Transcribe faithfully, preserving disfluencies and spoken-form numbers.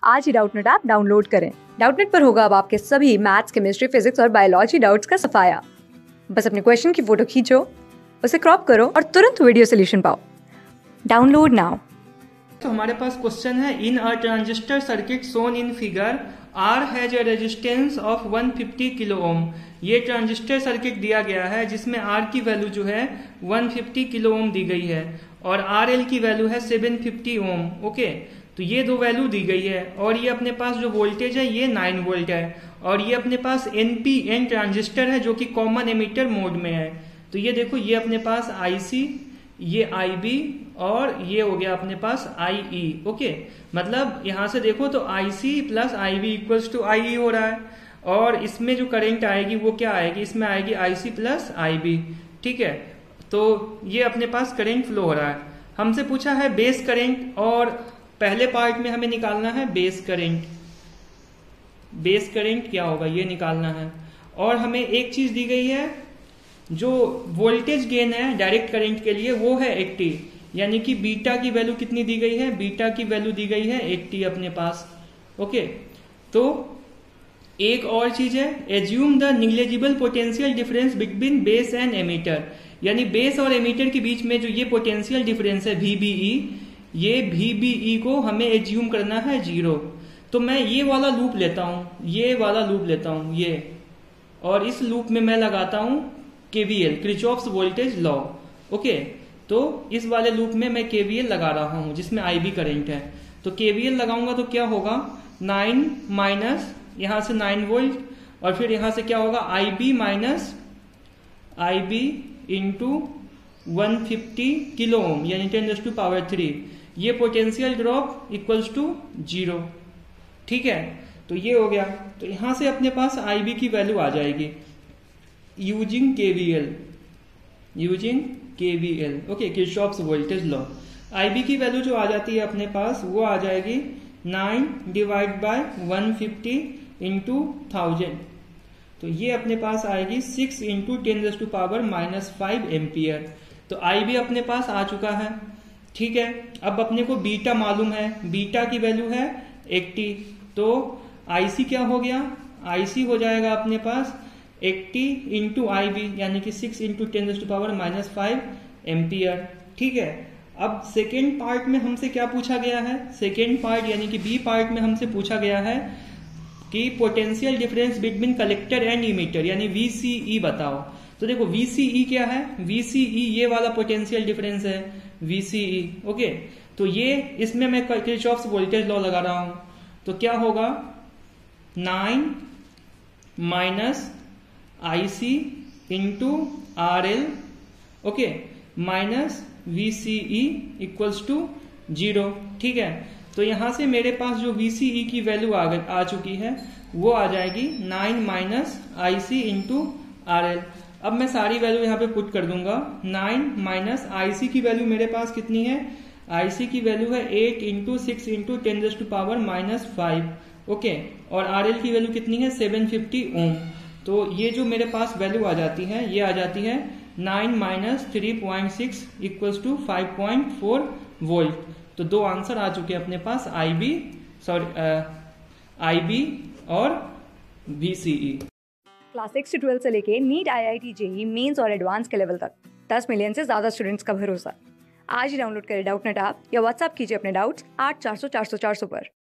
आज ही Doubtnut app download करें। डाउटनेट पर होगा अब आपके सभी मैथ्स, केमिस्ट्री, फिजिक्स और बायोलॉजी डाउट्स का सफाया। बस अपने क्वेश्चन की फोटो खींचो, उसे क्रॉप करो और तुरंत वीडियो सोल्यूशन पाओ। Download now. तो हमारे पास क्वेश्चन है, in a transistor circuit shown in figure R has a resistance of one fifty kilo ohm. ये ट्रांजिस्टर सर्किट दिया गया है जिसमें आर की वैल्यू जो है वन फिफ्टी किलो ओम दी गई है और आर एल की वैल्यू है सेवन फिफ्टी ओम। ओके, तो ये दो वैल्यू दी गई है और ये अपने पास जो वोल्टेज है ये नाइन वोल्ट है और ये अपने पास एन पी एन ट्रांजिस्टर है जो कि कॉमन एमिटर मोड में है। तो ये देखो, ये अपने पास आई सी, ये आई बी और ये हो गया अपने पास आई ई। ओके, मतलब यहां से देखो तो I C plus I B equals to I E हो रहा है और इसमें जो करंट आएगी वो क्या आएगी, इसमें आएगी आई सी प्लस आई बी। ठीक है, तो ये अपने पास करंट फ्लो हो रहा है। हमसे पूछा है बेस करंट और पहले पार्ट में हमें निकालना है बेस करंट। बेस करंट क्या होगा ये निकालना है और हमें एक चीज दी गई है, जो वोल्टेज गेन है डायरेक्ट करंट के लिए वो है एट्टी, यानी कि बीटा की वैल्यू कितनी दी गई है, बीटा की वैल्यू दी गई है एट्टी अपने पास। ओके, तो एक और चीज है, assume the negligible potential difference between base and emitter, यानी बेस और एमीटर के बीच में जो ये पोटेंशियल डिफरेंस है वीबीई, ये वीबीई को हमें एज्यूम करना है जीरो। तो मैं ये वाला लूप लेता हूं, ये वाला लूप लेता हूं ये, और इस लूप में मैं लगाता हूं KVL, Kirchhoff's voltage law. Okay, तो इस वाले लूप में मैं केवीएल लगा रहा हूं जिसमें आईबी करंट है। तो केवीएल लगाऊंगा तो क्या होगा, नाइन माइनस यहां से नाइन वोल्ट और फिर यहां से क्या होगा IB minus IB into one fifty kilo ohm यानी ten raise to power three, ये potential drop equals to zero. ठीक है, तो ये हो गया। तो यहां से अपने पास आईबी की वैल्यू आ जाएगी using KVL, using KVL. Okay, Kirchhoff's voltage law. IB की वैल्यू जो आ जाती है अपने पास वो आ जाएगी nine divide by one fifty into thousand, तो ये अपने पास आएगी six into ten raise to power minus five ampere. तो आईबी अपने पास आ चुका है। ठीक है, अब अपने को बीटा मालूम है, बीटा की वैल्यू है एट्टी, तो आईसी क्या हो गया, आईसी हो जाएगा अपने पास एट्टी इंटू आई बी यानी कि six into ten raise to power minus five ampere. ठीक है, अब सेकेंड पार्ट में हमसे क्या पूछा गया है, सेकेंड पार्ट यानी कि बी पार्ट में हमसे पूछा गया है कि potential difference between collector and emitter यानी वीसीई बताओ। तो देखो वीसीई क्या है, वीसीई ये वाला पोटेंशियल डिफरेंस है वीसीई। ओके, तो ये इसमें मैं किरचॉफ्स वोल्टेज लॉ लगा रहा हूं, तो क्या होगा nine minus I C into R L, okay, minus VCE equals to zero. ठीक है, तो यहां से मेरे पास जो वीसीई की वैल्यू आ, आ चुकी है वो आ जाएगी nine minus I C into R L. अब मैं सारी वैल्यू यहाँ पे पुट कर दूंगा। नाइन माइनस आई सी की वैल्यू मेरे पास कितनी है, आईसी की वैल्यू है eight into six into ten raise to power minus five. Okay, और आरएल की वैल्यू कितनी है सेवन फिफ्टी ओम। तो ये जो मेरे पास वैल्यू आ जाती है ये आ जाती है nine minus three point six equals to five point four volt. तो दो आंसर आ चुके हैं अपने पास, आईबी सॉरी आईबी और वीसीई। क्लास सिक्स से ट्वेल्थ से लेके नीट, आईआईटी, जेईई मेंस और एडवांस के लेवल तक दस मिलियन से ज्यादा स्टूडेंट्स का भरोसा। आज ही डाउनलोड करें डाउटनेट ऐप या व्हाट्सएप कीजिए अपने डाउट्स आठ चार सौ चार सौ चार सौ पर।